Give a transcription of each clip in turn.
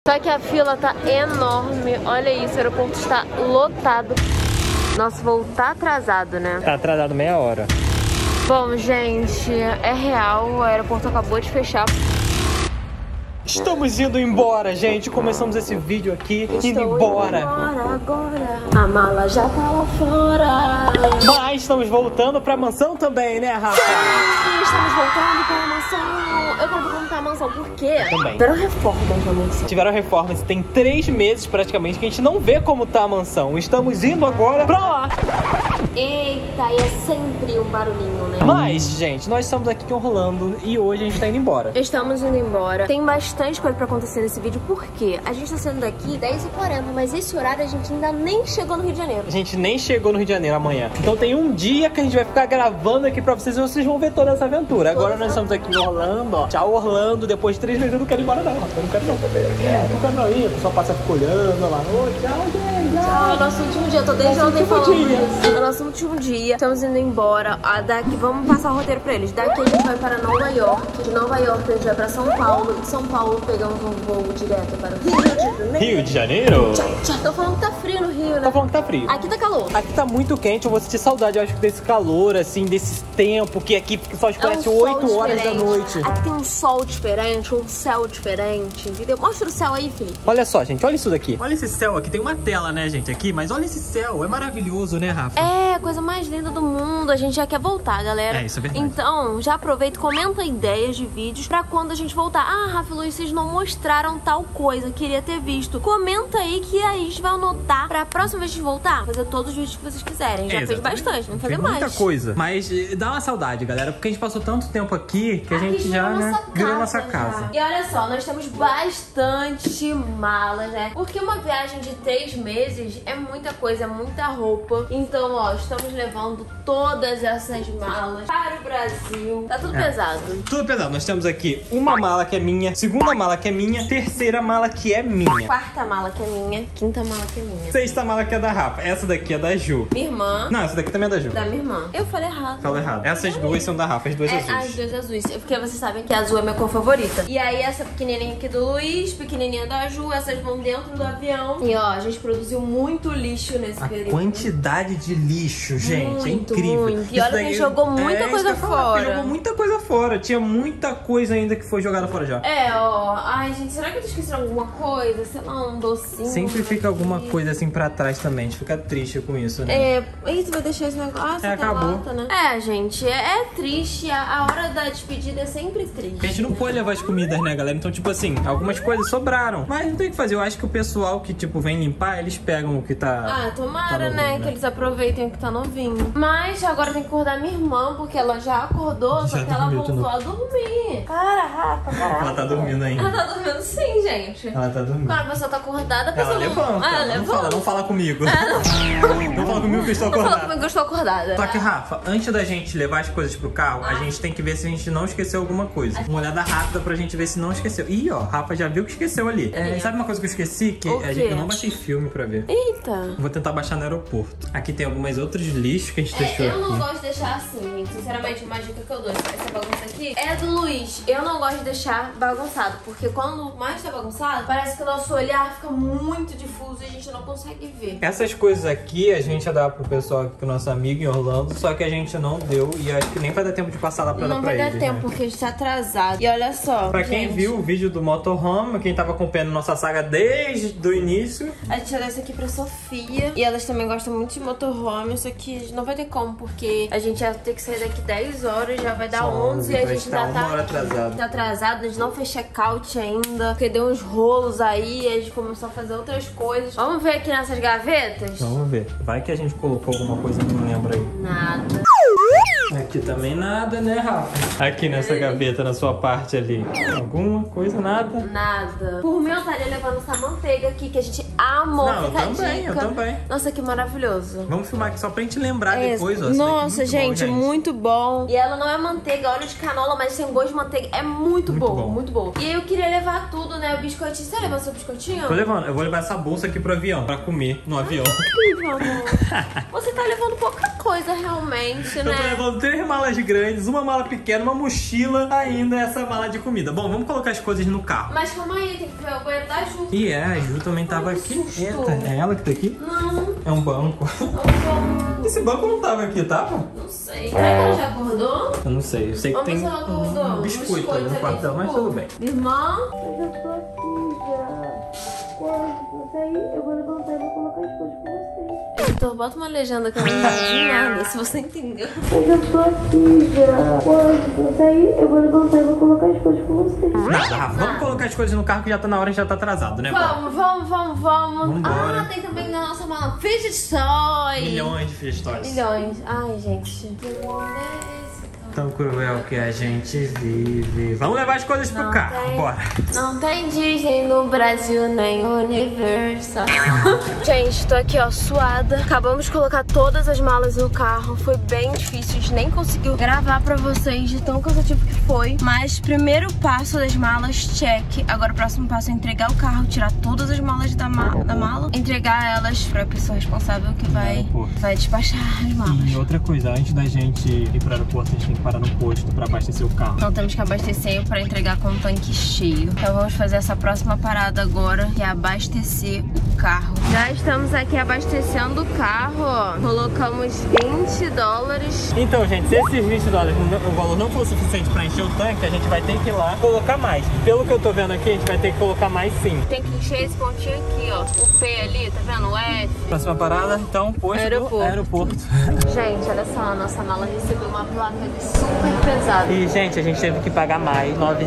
Só que a fila tá enorme. Olha isso, o aeroporto está lotado. Nosso voo tá atrasado, né? Tá atrasado meia hora. Bom, gente, é real. O aeroporto acabou de fechar. Estamos indo embora, gente. Começamos esse vídeo aqui indo embora. Agora. A mala já tá lá fora. Mas estamos voltando pra mansão também, né, Rafa? Sim, estamos voltando pra mansão. Eu quero perguntar a mansão por quê? Também. Tiveram reformas na mansão. Tiveram reformas. Tem 3 meses praticamente que a gente não vê como tá a mansão. Estamos indo agora pra lá. Eita, e é sempre um barulhinho, né? Mas, gente, nós estamos aqui em Orlando e hoje a gente tá indo embora. Estamos indo embora. Tem bastante coisa pra acontecer nesse vídeo, porque a gente tá saindo daqui 10h40, mas esse horário a gente ainda nem chegou no Rio de Janeiro. A gente nem chegou no Rio de Janeiro amanhã. Então tem um dia que a gente vai ficar gravando aqui pra vocês e vocês vão ver toda essa aventura. Agora nós estamos aqui em Orlando, ó. Tchau, Orlando. Depois de 3 meses eu não quero ir embora não. Eu não quero não. Não quero não ir. O pessoal passa fica olhando lá. Ô, tchau, gente. Tchau, nosso último dia. Eu tô desde ontem falando isso. É o nosso último dia. Estamos indo embora. Daqui, vamos passar o roteiro pra eles. Daqui a gente vai para Nova York. De Nova York a gente vai pra São Paulo. De São Paulo pegamos um voo direto para o Rio de Janeiro. Rio de Janeiro? Tô falando que tá frio no Rio, né? Tô falando que tá frio. Aqui tá calor. Aqui tá muito quente, eu vou sentir saudade, eu acho que desse calor, assim, desse tempo, que aqui só escurece 8 horas da noite. Aqui tem um sol diferente, um céu diferente, entendeu? Mostra o céu aí, Felipe. Olha só, gente, olha isso daqui. Olha esse céu aqui, tem uma tela, né, gente, aqui, mas olha esse céu, é maravilhoso, né, Rafa? É, a coisa mais linda do mundo, a gente já quer voltar, galera. É, isso é verdade. Então, já aproveita e comenta ideias de vídeos pra quando a gente voltar. Ah, Rafa e Luiz, vocês não mostraram tal coisa, queria ter visto. Comenta aí que aí a gente vai anotar pra próxima vez de voltar, fazer todos os vídeos que vocês quiserem. Já fez bastante, vamos fazer mais. Muita coisa, mas dá uma saudade, galera, porque a gente passou tanto tempo aqui que a gente já, né, virou nossa casa. E olha só, nós temos bastante malas, né? Porque uma viagem de 3 meses é muita coisa, é muita roupa. Então, ó, estamos levando todas essas malas para o Brasil. Tá tudo pesado. Tudo pesado. Nós temos aqui uma mala que é minha, segunda mala que é minha, terceira mala que é minha, Quarta mala que é minha, quinta mala que é minha, sexta mala que é da Rafa, essa daqui é da Ju. minha irmã. Não, essa daqui também é da Ju. Da minha irmã. Eu falei errado. Fala errado. Essas duas são da Rafa, as duas azuis. As duas azuis. Porque vocês sabem que a azul é minha cor favorita. E aí essa pequenininha aqui do Luiz, pequenininha da Ju, essas vão dentro do avião. E ó, a gente produziu muito lixo nesse período. Quantidade de lixo, gente, é incrível. Muito. E olha que jogou muita coisa fora. Jogou muita coisa fora. Tinha muita coisa ainda que foi jogada fora já. É, ó. Ai, gente, será que eu tô esquecendo alguma coisa? Sei lá, um docinho. Sempre fica alguma coisa assim pra trás também. A gente fica triste com isso, né? É. Eita, vai deixar esse negócio. Acabou. Lata, né? É, gente, é triste. A hora da despedida é sempre triste. A gente não pode levar as comidas, né, galera? Então, tipo assim, algumas coisas sobraram. Mas não tem o que fazer. Eu acho que o pessoal que, tipo, vem limpar, eles pegam o que tá... Ah, tomara, tá novinho, né? Que eles aproveitem o que tá novinho. Mas agora tem que acordar minha irmã, porque ela já acordou, só que ela voltou a dormir. Caraca. Ela tá dormindo ainda. Ela tá dormindo sim, gente. Ela tá dormindo. Quando a pessoa tá acordada, a pessoa Ela levanta. Ela Não levanta. não fala comigo. Não fala comigo que eu estou Não fala acordado. comigo que eu estou acordada. Só que, Rafa, antes da gente levar as coisas pro carro, a gente tem que ver se a gente não esqueceu alguma coisa. Uma olhada rápida pra gente ver se não esqueceu. Ih, ó, Rafa já viu que esqueceu ali. Sabe uma coisa que eu esqueci? Que eu não baixei filme pra ver. Eita. Vou tentar baixar no aeroporto. Aqui tem algumas outros lixos que a gente deixou Eu não aqui. gosto de deixar assim, gente. Sinceramente, uma dica que eu dou. Essa bagunça aqui é do Luiz. Eu não gosto de deixar bagunçado, porque quando mais tá bagunçado, parece que o nosso olhar fica muito difuso e a gente não consegue ver. Essas coisas aqui a gente ia dar pro pessoal aqui, pro nosso amigo em Orlando, só que a gente não deu e acho que nem vai dar tempo de passar lá pra dar pra eles. Não vai dar tempo, porque a gente tá atrasado. E olha só, Pra quem viu o vídeo do Motorhome, quem tava acompanhando nossa saga desde o início, a gente vai dar isso aqui pra Sofia. E elas também gostam muito de motorhome, só que não vai ter como, porque a gente ia ter que sair daqui 10 horas, já vai dar 11 e a gente tá ainda uma hora atrasado. tá atrasado, a gente não fez check-out ainda, porque deu uns rolos aí, a gente começou a fazer outras coisas. Vamos ver aqui nessas gavetas? Vamos ver. Vai que a gente colocou alguma coisa que não lembra aí. Nada. Aqui também nada, né, Rafa? Aqui nessa gaveta, na sua parte ali. Alguma coisa, nada? Nada. Por mim, eu estaria levando essa manteiga aqui, que a gente amou. Não, Fica a eu dica. também. Nossa, que maravilhoso. Vamos filmar aqui só pra gente lembrar depois, ó. Nossa, Isso daqui é muito gente, bom, muito bom. E ela não é manteiga, óleo de canola, mas tem gosto de manteiga. É muito bom, bom. muito bom. E aí eu queria levar tudo, né? O biscoitinho. Você levou seu biscoitinho? Tô levando. Eu vou levar essa bolsa aqui pro avião, pra comer no avião. Incrível, amor. Você tá levando pouca coisa, realmente, Eu né? tô levando 3 malas grandes, uma mala pequena, uma mochila, ainda essa mala de comida. Bom, vamos colocar as coisas no carro. Mas calma aí, tem que ver o banheiro da Ju. E a Ju também tava aqui. Susto. Eita, é ela que tá aqui? Não. É um banco. Esse banco não tava aqui, tava? Não sei. Será que ela já acordou? Eu não sei. Eu sei que Vamos tem ver se ela acordou. um biscoito ali no quarto dela, mas tudo bem. Irmã? Eu já tô aqui já. Quando você sair, eu vou levantar e vou colocar as coisas com vocês. Então, bota uma legenda que eu não entendi nada, se você entendeu. Eu já tô aqui já. Quando você sair, eu vou levantar e vou colocar as coisas com vocês. Nada, Rafa, vamos colocar as coisas no carro que já tá na hora e já tá atrasado, né? Vamos. Vambora. Ah, tem também na nossa mala fidget toy. Milhões de fidget toys. Milhões. Ai, gente. Tão cruel que a gente vive. Vamos levar as coisas pro carro, bora. Não tem Disney no Brasil, nem Universal. Gente, tô aqui, ó, suada. Acabamos de colocar todas as malas no carro. Foi bem difícil, a gente nem conseguiu gravar pra vocês de tão cansativo que foi. Mas primeiro passo das malas, check. Agora o próximo passo é entregar o carro, tirar todas as malas da mala, entregar elas pra pessoa responsável que vai despachar as malas. E outra coisa, antes da gente ir pro aeroporto, a gente tem que parar no posto pra abastecer o carro. Então temos que abastecer pra entregar com o tanque cheio. Então vamos fazer essa próxima parada agora, que é abastecer o carro. Já estamos aqui abastecendo o carro, ó. Colocamos $20. Então, gente, se esses $20 o valor não for suficiente pra encher o tanque, a gente vai ter que ir lá colocar mais. Pelo que eu tô vendo aqui, a gente vai ter que colocar mais sim. Tem que encher esse pontinho aqui, ó. O P ali, tá vendo? O F. Próxima parada, então, posto do aeroporto. Gente, olha só, a nossa mala recebeu uma placa de super pesada. E, gente, a gente teve que pagar mais $900.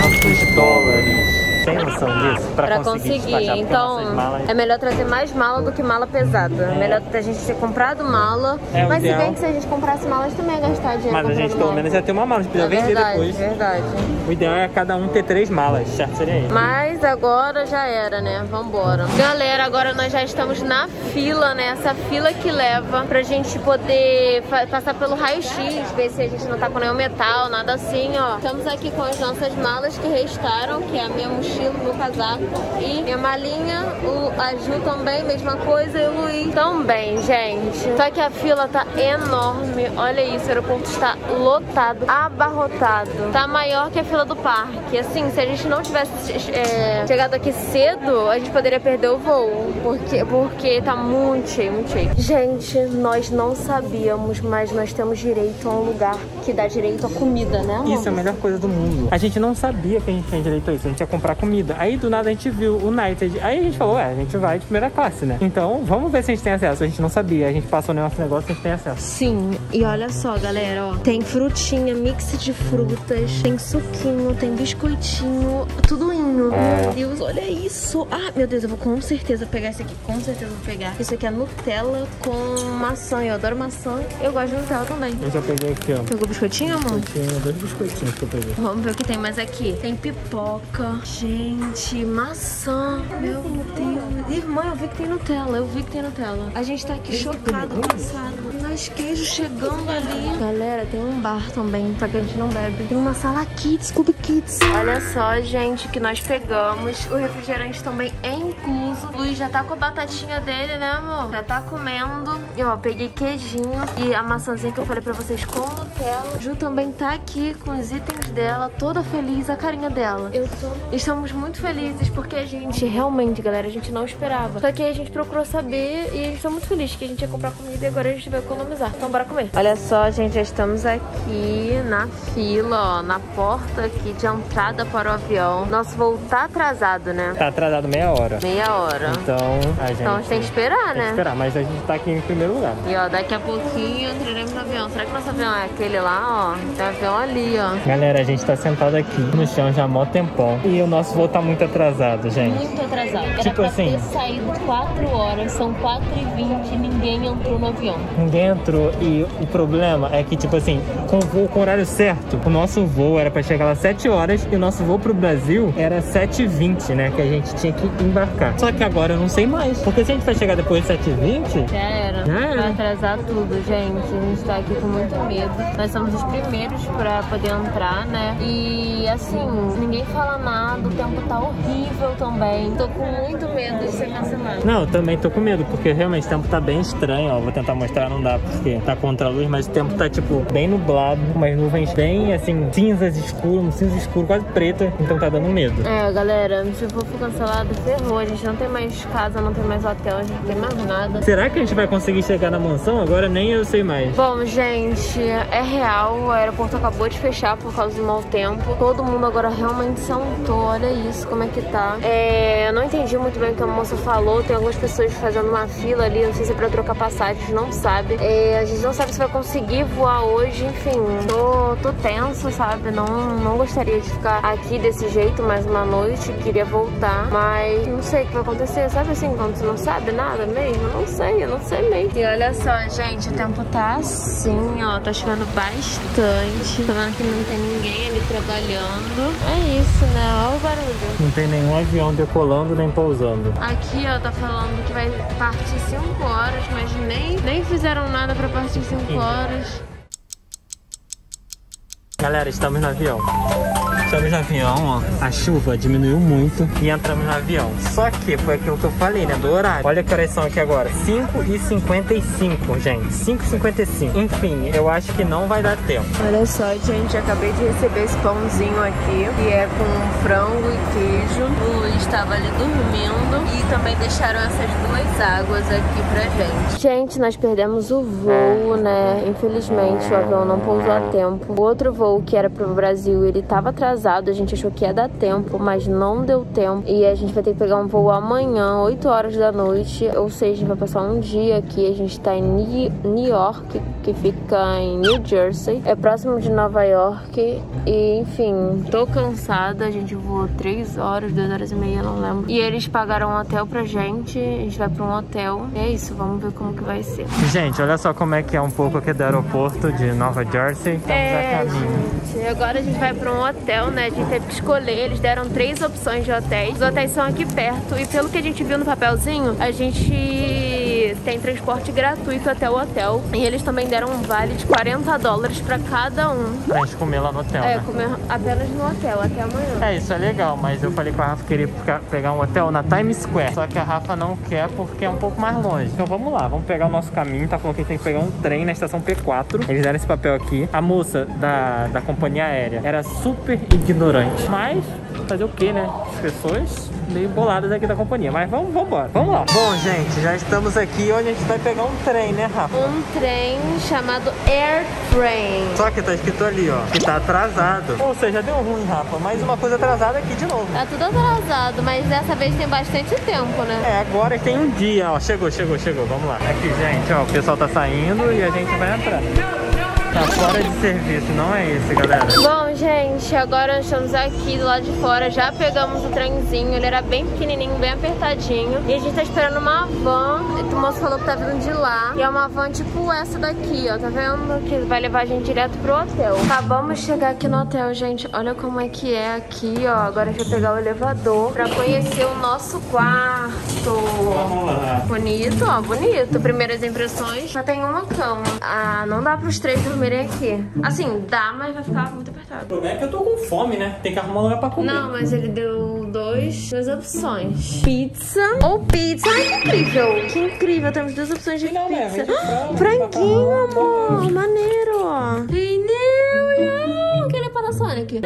Tem noção disso? Pra conseguir despachar, então malas... é melhor trazer mais mala do que mala pesada. É melhor a gente ter comprado mala. Mas se bem que se a gente comprasse malas também ia gastar dinheiro. Mas a gente pelo menos ia ter uma mala, a gente podia vender depois. Verdade. O ideal é cada um ter 3 malas, certo? Seria isso. Mas agora já era, né? Vambora. Galera, agora nós já estamos na fila, né? Essa fila que leva pra gente poder passar pelo raio-x, ver se a gente não tá com nenhum metal, nada assim, ó. Estamos aqui com as nossas malas que restaram, que é a minha mochila, meu casaco e minha malinha, a Ju também, mesma coisa, e o Luiz também, gente. Só que a fila tá enorme, olha isso, o aeroporto está lotado, abarrotado, tá maior que a fila do parque. Assim, se a gente não tivesse chegado aqui cedo, a gente poderia perder o voo, porque tá muito cheio, muito cheio. Gente, nós não sabíamos, mas nós temos direito a um lugar que dá direito a comida, né, amor? Isso é a melhor coisa do mundo. A gente não sabia que a gente tinha direito a isso, a gente ia comprar comida. Aí do nada a gente viu o United. Aí a gente falou, a gente vai de primeira classe, né? Então vamos ver se a gente tem acesso. A gente não sabia, a gente passou nesse negócio e a gente tem acesso. Sim, e olha só, galera, ó. Tem frutinha, mix de frutas, tem suquinho, tem biscoitinho, tudo indo. Meu Deus, olha isso. Ah, meu Deus, eu vou com certeza pegar esse aqui. Com certeza vou pegar. Isso aqui é Nutella com maçã. Eu adoro maçã. Eu gosto de Nutella também. Eu já peguei aqui, ó. Pegou biscoitinho, amor? Biscoitinho, 2 biscoitinhos que eu peguei. Vamos ver o que tem mais aqui. Tem pipoca. Gente, maçã. Meu Deus. Irmã, eu vi que tem Nutella. A gente tá aqui chocado, cansado. Mas queijo chegando ali. Galera, tem um bar também, só que a gente não bebe. Tem uma sala kids, Scooby Kids. Olha só, gente, que nós pegamos. O refrigerante também é incluso. O Luiz já tá com a batatinha dele, né, amor? Já tá comendo. E, ó, peguei queijinho e a maçãzinha que eu falei pra vocês com Nutella. Ju também tá aqui com os itens dela, toda feliz, a carinha dela. Estamos muito felizes porque a gente realmente, galera, a gente não esperava. Só que a gente procurou saber e a gente tá muito feliz que a gente ia comprar comida e agora a gente vai economizar. Então bora comer. Olha só, gente, já estamos aqui na fila, ó, na porta aqui de entrada para o avião. Nosso voo tá atrasado, né? Tá atrasado meia hora. Então a gente tem que esperar, né? Tem que esperar, mas a gente tá aqui em primeiro lugar. E ó, daqui a pouquinho entraremos no avião. Será que nosso avião é aquele lá, ó? Tem um avião ali, ó. Galera, a gente tá sentado aqui no chão já há mó tempão. E o nosso voo tá muito atrasado, gente. Muito atrasado. Era tipo pra assim, ter saído 4 horas, são 4h20 e ninguém entrou no avião. Ninguém entrou e o problema é que, tipo assim, com o voo com o horário certo, o nosso voo era pra chegar lá às 7 horas e o nosso voo pro Brasil era 7h20, né? Que a gente tinha que embarcar. Só que agora eu não sei mais. Porque se a gente vai chegar depois de 7h20... Já era. Vai atrasar tudo, gente. A gente tá aqui com muito medo. Nós somos os primeiros pra poder entrar, né? E assim, ninguém fala nada, o tempo tá horrível também. Tô com muito medo de ser cancelado. Não, eu também tô com medo, porque realmente o tempo tá bem estranho, ó. Vou tentar mostrar, não dá porque tá contra a luz, mas o tempo tá, tipo, bem nublado, umas nuvens bem, assim, cinzas escuro, quase preta, então tá dando medo. É, galera, se for cancelado, ferrou. A gente não tem mais casa, não tem mais hotel, a gente não tem mais nada. Será que a gente vai conseguir chegar na mansão? Agora nem eu sei mais. Bom, gente, é real, o aeroporto acabou de fechar por causa do mau tempo. Todo mundo agora realmente sentou, olha isso, como é que tá. Eu não entendi muito bem o que a moça falou, tem algumas pessoas fazendo uma fila ali, não sei se é pra trocar passagem, a gente não sabe. A gente não sabe se vai conseguir voar hoje, enfim, tô tenso, sabe? Não gostaria de ficar aqui desse jeito mais uma noite, queria voltar, mas não sei o que vai acontecer, sabe assim, quando você não sabe nada mesmo? Eu não sei mesmo. E olha só, gente, o tempo tá assim, ó, tá chovendo bastante, tá vendo que não tem ninguém ali trabalhando. É isso, né? Olha o barulho. Não tem nenhum avião decolando nem pousando. Aqui, ó, tá falando que vai partir 5 horas, mas nem fizeram nada pra partir 5 horas. Galera, estamos no avião. Estamos no avião, ó. A chuva diminuiu muito e entramos no avião. Só que foi aquilo que eu falei, né? Do horário. Olha que horas são aqui agora. 5h55, gente. 5h55. Enfim, eu acho que não vai dar tempo. Olha só, gente. Acabei de receber esse pãozinho aqui, que é com frango e queijo. O Luiz estava ali dormindo. E também deixaram essas 2 águas aqui pra gente. Gente, nós perdemos o voo, né? Infelizmente, o avião não pousou a tempo. O outro voo, que era pro Brasil, ele tava atrasado. A gente achou que ia dar tempo, mas não deu tempo. E a gente vai ter que pegar um voo amanhã, 8 horas da noite. Ou seja, a gente vai passar um dia aqui. A gente tá em New York, que fica em New Jersey. É próximo de Nova York. E, enfim, tô cansada. A gente voou 3 horas, 2 horas e meia, não lembro. E eles pagaram um hotel pra gente. A gente vai pra um hotel. E é isso, vamos ver como que vai ser. Gente, olha só como é que é um pouco aqui do aeroporto de Nova Jersey. Estamos a caminho. Gente, agora a gente vai pra um hotel, né? A gente teve que escolher. Eles deram 3 opções de hotéis. Os hotéis são aqui perto. E pelo que a gente viu no papelzinho, a gente tem transporte gratuito até o hotel. E eles também deram um vale de $40 pra cada um. Pra gente comer lá no hotel, né? Comer apenas no hotel, até amanhã. É, isso é legal, mas eu falei com a Rafa que queria pegar um hotel na Times Square. Só que a Rafa não quer porque é um pouco mais longe. Então vamos lá, vamos pegar o nosso caminho. Tá falando que a gente tem que pegar um trem na estação P4. Eles deram esse papel aqui. A moça da companhia aérea era super ignorante. Mas fazer o que, né? As pessoas meio boladas aqui da companhia. Mas vamos embora. Vamos lá. Bom, gente, já estamos aqui onde a gente vai pegar um trem, né, Rafa? Um trem chamado Air Train. Só que tá escrito ali, ó, que tá atrasado. Ou seja, deu ruim, Rafa. Mais uma coisa atrasada aqui de novo. Tá tudo atrasado, mas dessa vez tem bastante tempo, né? É, agora tem um dia, ó. Chegou. Vamos lá. Aqui, gente, ó, o pessoal tá saindo e a gente vai entrar. Tá fora de serviço, não é esse, galera. Bom, gente, agora nós estamos aqui do lado de fora. Já pegamos o trenzinho, ele era bem pequenininho, bem apertadinho. E a gente tá esperando uma van. O moço falou que tá vindo de lá. E é uma van tipo essa daqui, ó, tá vendo? Que vai levar a gente direto pro hotel. Acabamos de chegar aqui no hotel, gente. Olha como é que é aqui, ó. Agora a gente vai pegar o elevador pra conhecer o nosso quarto. Vamos lá. Bonito, ó, bonito. Primeiras impressões. Já tem uma cama. Ah, não dá pros 3 dormirem aqui. Assim, dá, mas vai ficar muito apertado. O problema é que eu tô com fome, né? Tem que arrumar um lugar pra comer. Não, mas ele deu duas opções. Pizza ou pizza. Ai, que incrível. Que incrível. Temos 2 opções de pizza. Franguinho, amor. Maneiro, ó. Pneu. Aquele é Panasonic.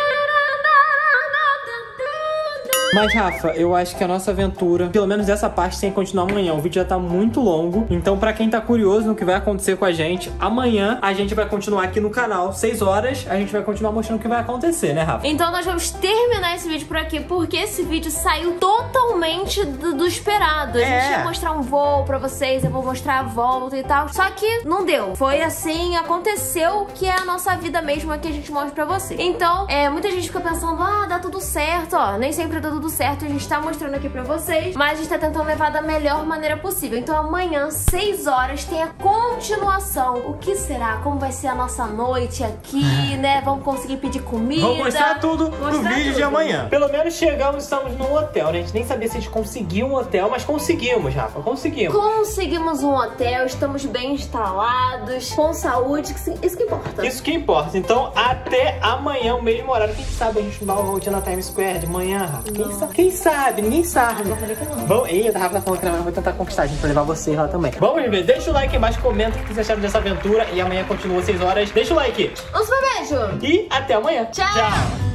Mas, Rafa, eu acho que a nossa aventura, pelo menos essa parte, tem que continuar amanhã. O vídeo já tá muito longo. Então, pra quem tá curioso no que vai acontecer com a gente, amanhã a gente vai continuar aqui no canal. 6 horas, a gente vai continuar mostrando o que vai acontecer, né, Rafa? Então nós vamos terminar esse vídeo por aqui, porque esse vídeo saiu totalmente do esperado. A gente ia mostrar um voo pra vocês, eu vou mostrar a volta e tal. Só que não deu. Foi assim, aconteceu, que é a nossa vida mesmo que a gente mostra pra você. Então, muita gente fica pensando, dá tudo certo, ó. Nem sempre dá tudo certo, a gente tá mostrando aqui pra vocês, mas a gente tá tentando levar da melhor maneira possível. Então amanhã, 6 horas, tem a continuação. O que será? Como vai ser a nossa noite aqui, né? Vamos conseguir pedir comida. Vamos mostrar tudo no vídeo de amanhã. Pelo menos chegamos, estamos num hotel, né? A gente nem sabia se a gente conseguiu um hotel, mas conseguimos, Rafa, conseguimos. Conseguimos um hotel, estamos bem instalados, com saúde, isso que importa. Isso que importa. Então, até amanhã, o mesmo horário. Quem sabe a gente não dá uma voltinha na Times Square de manhã, Rafa? Quem Quem sabe? Ninguém sabe. Eu falei que não. Bom, a Rafa tá falando que eu vou tentar conquistar a gente pra levar você lá também. Vamos ver, deixa o like aí embaixo, comenta o que vocês acharam dessa aventura. E amanhã continua às 6 horas. Deixa o like. Um super beijo. E até amanhã. Tchau.